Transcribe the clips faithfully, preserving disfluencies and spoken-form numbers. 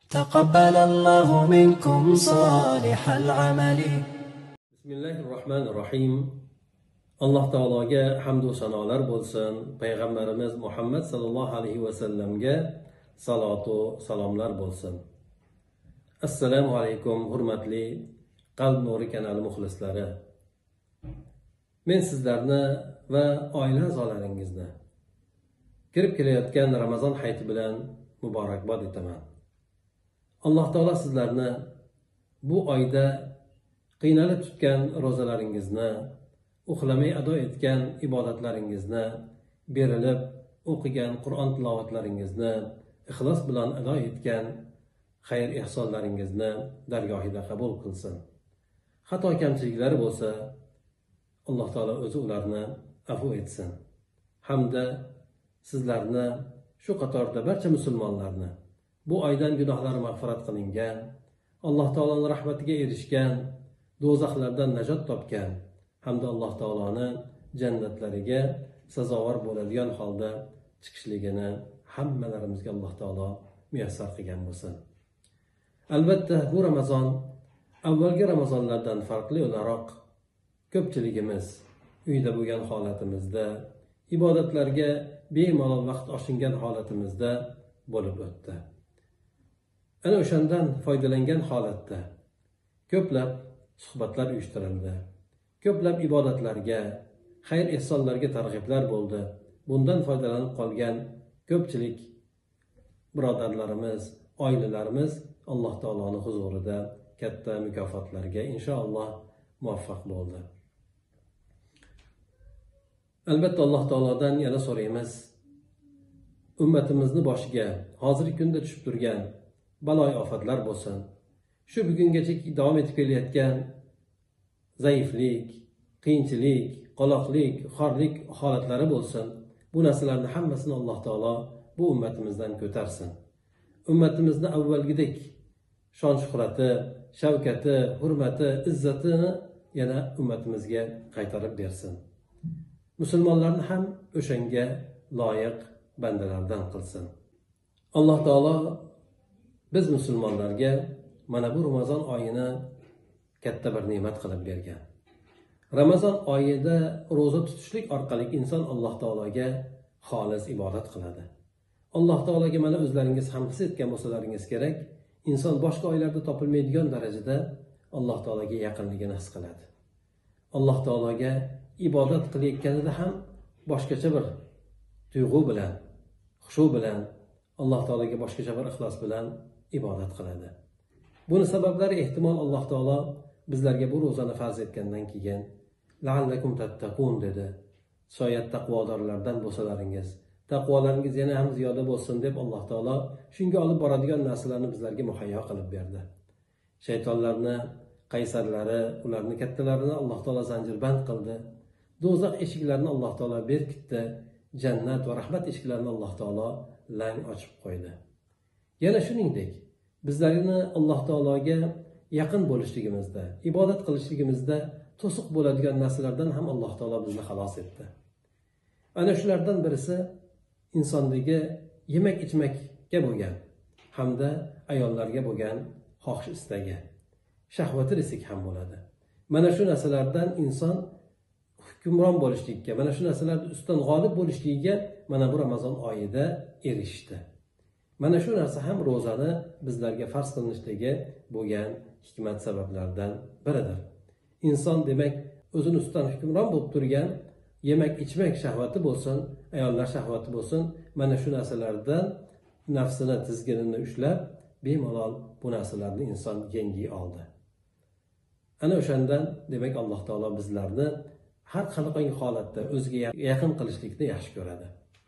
تقبل الله منكم صالح العمل. Bismillahirrohmanirrohim. Alloh taologa hamd va sanolar bo'lsin. Payg'ambarimiz Muhammad sallallohu alayhi va sallamga salot va salomlar bo'lsin. Assalomu alaykum hurmatli Qalb Nuri kanali muxlislari. Men sizlarni va oila a'zolaringizni kirib kelayotgan Ramazon hayiti bilan muborakbod etaman. Alloh taolo sizlarni bu oyda qiynalib tutgan ro'zalaringizni, uxlamay ado etgan ibodatlaringizni, berilib o'qigan Qur'on tilovatlaringizni, ixlos bilan ado etgan xayr ehsonlaringizni dargohida qabul qilsin. Xato kamchiliklari bo'lsa, Alloh taolo o'zi ularni afv etsin. Hamda sizlarni shu qatorda barcha musulmonlarni bu oydan gunohlari mag'firat qilingan, Alloh taoloning rahmatiga erishgan, do'zaxlardan najot topgan hamda Alloh taoloni jannatlariga sazovor bo'ladigan holda chiqishligini hammalarimizga Alloh taolo muyassar qilgan bo'lsin. Albatta bu Ramazon avvalgi Ramazonlardan farqli o'laroq ko'pchiligimiz uyda bo'lgan holatimizda, ibodatlarga bemalol vaqt oshingan holatimizda bo'lib o'tdi. Ana o'shandan foydalangan holatda ko'plab suhbatlar uyushtirildi. Ko'plab ibodatlarga, xayr ehsonlarga targ'iblar bo'ldi. Bundan foydalanib qolgan ko'pchilik birodarlarimiz, oilalarimiz Alloh taoloning huzurida katta mukofotlarga inshaalloh muvaffaq bo'ldi. Albatta Alloh taolodan yana so'raymiz. Ummatimizni boshiga hozirgi kunda tushib turgan baloy ofatlar bo'lsin. Shu bugungacha davom etib kelayotgan zaiflik, qiyinchilik, qoloqlik, xorlik holatlari bo'lsin. Bu narsalarni hammasini Alloh taolo bu ummatimizdan ko'tarsin. Ummatimizni avvalgidek shon shuhrati, shavkati, hurmati, izzatini yana ummatimizga qaytarib bersin. Musulmonlarni ham o'shanga loyiq bandalardan qilsin. Alloh taolo biz musulmonlarga mana bu Ramazon oyini katta bir ne'mat qilib bergan. Ramazon oyida ro'za tutishlik orqali inson Alloh taologa xolis ibodat qiladi. Alloh taologa mana o'zlaringiz ham his etgan bo'lsalaringiz kerak, inson boshqa oylarda topilmaydigan darajada Alloh taologa yaqinligini his qiladi. Alloh taologa ibodat qilayotganida ham boshqacha bir tuyg'u bilan, xushu bilan, Alloh taologa boshqacha bir ixlos bilan ibodat qiladi. Buni sabablari ehtimol Alloh taolo bizlarga bu ro'zani farz etgandan keyin la'allakum tattaqun dedi. Soyat taqvodorlardan bo'lsalaringiz, taqvolaringiz yana ham ziyoda bo'lsin deb Alloh taolo shunga olib boradigan narsalarni bizlarga muhayyo qilib berdi. Shaytonlarni, qaysarlari, ularni kattalarini Alloh taolo zanjirband qildi. Do'zax eshiklarini Alloh taolo berkitdi. Jannat va rahmat eshiklarini Alloh taolo lang ochib qo'ydi. Yana shuningdek, bizlarni Alloh taologa yaqin bo'lishligimizda, ibodat qilishligimizda to'siq bo'ladigan narsalardan ham Alloh taolo bizni xalos etdi. Ana shulardan birisi insondagi yemak ichmakka bo'lgan hamda ayollarga bo'lgan xohish istagi, shahvati desak ham bo'ladi. Mana shu narsalardan inson hukmron bo'lishlikka, mana shu narsalarning ustidan g'olib bo'lishligiga mana bu Ramazon oyida erishdi. Mana shu narsa ham ro'zani bizlarga farz qilinishligi bo'lgan hikmat sabablaridan biridir. Inson demak o'zini ustidan hukmron bo'lib turgan yemak ichmak shahvati bo'lsin, ayollar shahvati bo'lsin, mana shu narsalardan nafsini tizginini ushlab bemalol bu narsalarni inson yengiy oldi. Ana o'shandan demak Alloh taolo bizlarni har qanday holatda o'ziga yaqin qilishlikni yaxshi ko'radi.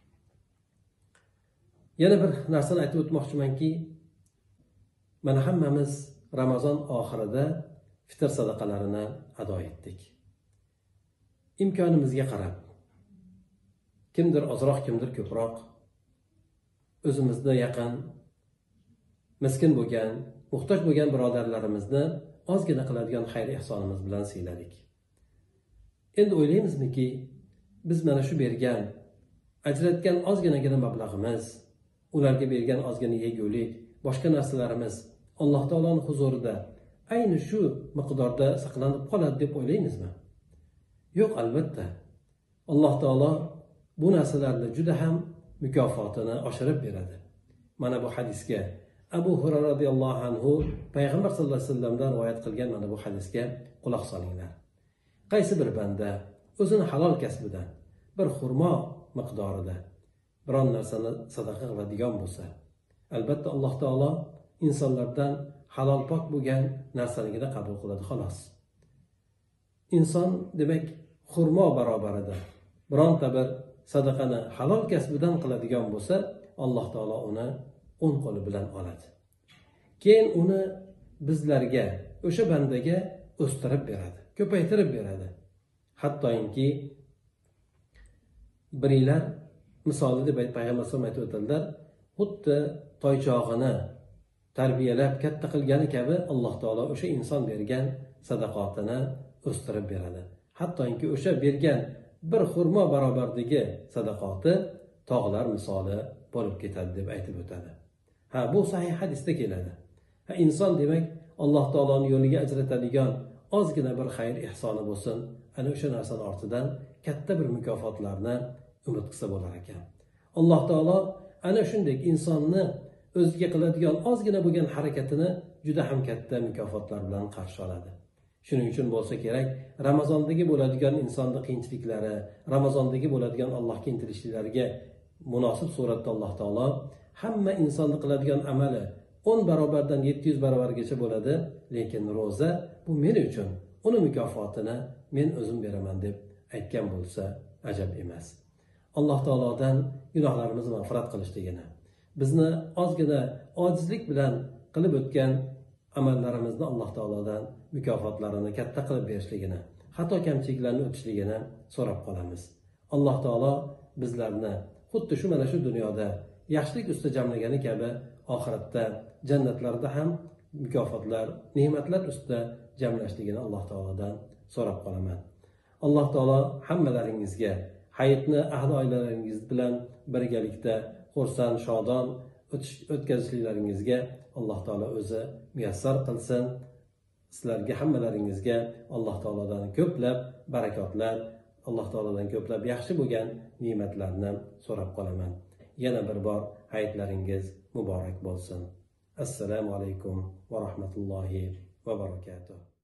Yana bir narsani aytib o'tmoqchimanki, mana hammamiz Ramazon oxirida fitr sadaqalarini ado etdik. Imkonimizga qarab, kimdir ozroq, kimdir ko'proq, o'zimizga yaqin, miskin bo'lgan, muhtoj bo'lgan birodarlarimizni ozgina qiladigan xayr ehsonimiz bilan siyladik. Endi o'ylaymizmiki, biz mana shu bergan, ajratgan ozginagina mablag'imiz, ularga bergan ozgina yegulik, boshqa narsalarimiz alloh taoloni huzurida ayni shu miqdorda saqlanib qoladi deb o'ylaymizmi? Yo'q, albatta. Alloh taolo bu narsalarni juda ham mukofotini oshirib beradi. Mana bu hadisga Abu Hurayra radhiyallohu anhu payg'ambar sallallohu alayhi vasallamdan rivoyat qilgan mana bu hadisga quloq solinglar. Qaysi bir banda o'zini halol kasbidan bir xurmo miqdorida biron narsani sadaqa qiladigan bo'lsa, albatta Alloh taolo insonlardan halol pok bo'lgan narsaligini qabul qiladi, xolos. Inson demak xurmo barobarida bironta bir sadaqani halol kasbidan qiladigan bo'lsa, Alloh taolo uni o'ng qo'li bilan oladi. Keyin uni bizlarga, o'sha bandaga o'stirib beradi, ko'paytirib beradi. Hattoki biriylar misoli deb payg'ambar sollallohu alayhi vasallam aytib o'tadilar, xuddi toychog'ini tarbiyalab katta qilgani kabi Alloh taolo o'sha inson bergan sadaqotini o'stirib beradi. Hattoki o'sha bergan bir xurmo barobardagi sadaqoti tog'lar misoli bo'lib ketadi deb aytib o'tadi. Ha, bu sahih hadisda keladi. Ha, inson demak Alloh taoloning yo'liga ajratadigan ozgina bir xayr ihsoni bo'lsin, ana o'sha narsani ortidan katta bir mukofotlarni umid qilsa bo'lar ekan. Alloh taolo ana shunday insonni o'ziga qiladigan ozgina bo'lgan harakatini juda ham katta mukofotlar bilan qarshi oladi. Shuning uchun bo'lsa kerak, Ramazondagi bo'ladigan insonning qiyinchiliklari, Ramazondagi bo'ladigan Allohga intilishliklariga munosib suratda Alloh taolo hamma insonni qiladigan amali o'n barobardan yetti yuz barobargacha bo'ladi, lekin ro'za bu men uchun, uni mukofotini men o'zim beraman deb aytgan bo'lsa ajab emas. Alloh taolodan gunohlarimizni mag'firat qilishligini, bizni ozgina ojizlik bilan qilib o'tgan amallarimizni Alloh taolodan mukofotlarini katta qilib berishligini, xato kamchiliklarni o'tishligini so'rab qolamiz. Alloh taolo bizlarni xuddi shu mana shu dunyoda yaxshilik ustida jamlagani kabi oxiratda jannatlarda ham mukofotlar, ne'matlar ustida jamlashligini Alloh taolodan so'rab qolaman. Alloh taolo hammalaringizga hayitni ahli oilalaringiz bilan birgalikda xursand, shodon o'tkazishliklaringizga Alloh taolo o'zi muyassar qilsin. Sizlarga hammalaringizga Alloh taolodan ko'plab barakotlar, Alloh taolodan ko'plab yaxshi bo'lgan ne'matlarni so'rab qolaman. Yana bir bor hayitlaringiz muborak bo'lsin. Assalomu alaykum va rahmatullohi va barakatuh.